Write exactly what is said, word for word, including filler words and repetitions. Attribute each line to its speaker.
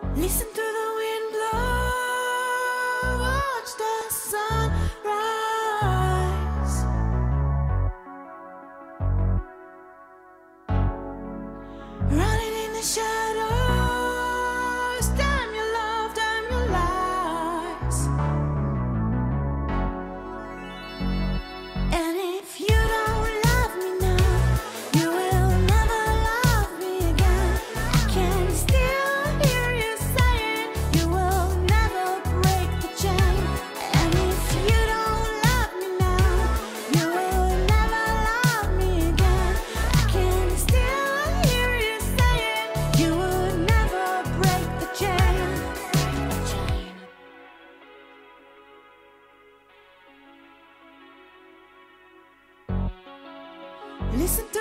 Speaker 1: Listen to the wind blow, watch the sun rise. Running in the shadows, damn your love, damn your lies. And if you don't love me now, you will never love me again. I can still hear you saying you will never break the chain. And if you don't love me now, you will never love me again. I can still hear you saying you will never break the chain. Listen to